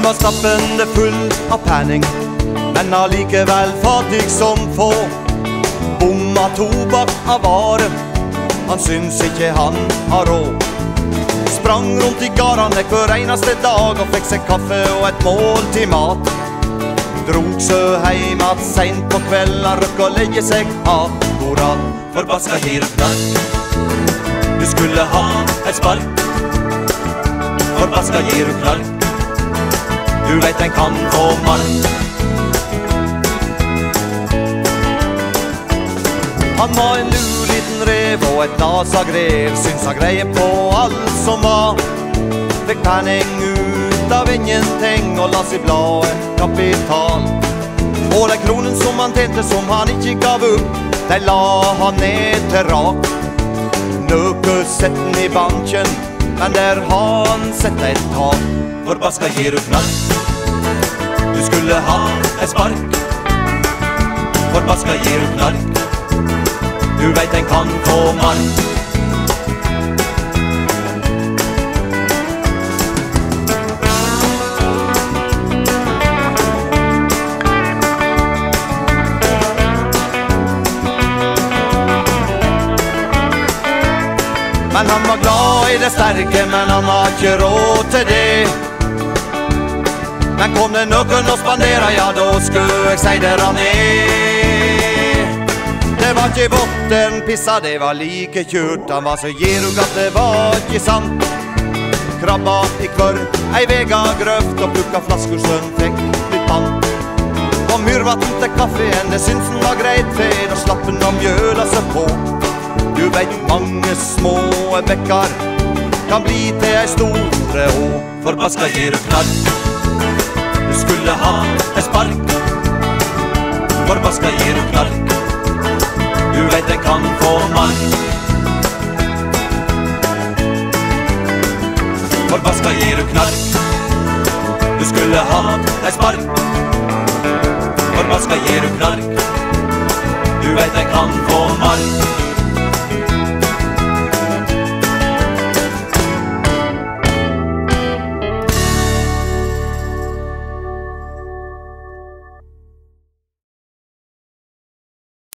var stappende full av penning, men allikevel fattig som få. Bomma tobakk av vare, han syns ikke han har råd. Sprang rundt i garane hver eneste dag og fikk seg kaffe og et måltid mat. Drog seg heim at sent på kvelden, røkk og legge seg akkurat. Forbaska gjirugknark, du skulle ha et spark. Forbaska gjirugknark, du vet en kan få mark. Han var en lur liten rev og et nasagrev, syns han greie på alt som var. Fikk penning ut av ingenting og las i bladet kapital. Og de kronen som han tjente som han ikke gav opp, de la han ned til rak. Nøkkelsetten i banken, men der har han sett et tak. Forbaska gjirugknark, du skulle ha et spark. Forbaska gjirugknark, du vet en kan få mark. Men han var glad i det sterke, men han har ikke råd til det. Men kom det noen og spandera, ja da skulle jeg si der han Det var ikke botten pissa, det var like kjurt. Han var så gjirug at det var ikke sant. Krabba i kvør, ei vega grøft og plukka flasker som fikk litt pann. Og myrvatten til kaffen, det syns han var greit fed, og slappen av mjøla seg på. Du vet mange små bekkar kan bli til ei store å. Forbaska gjirugknark, du skulle ha et spark. Forbaska gjirugknark, du vet en kan få mark. Forbaska gjirugknark, du skulle ha et spark. Forbaska gjirugknark, du vet en kan få mark.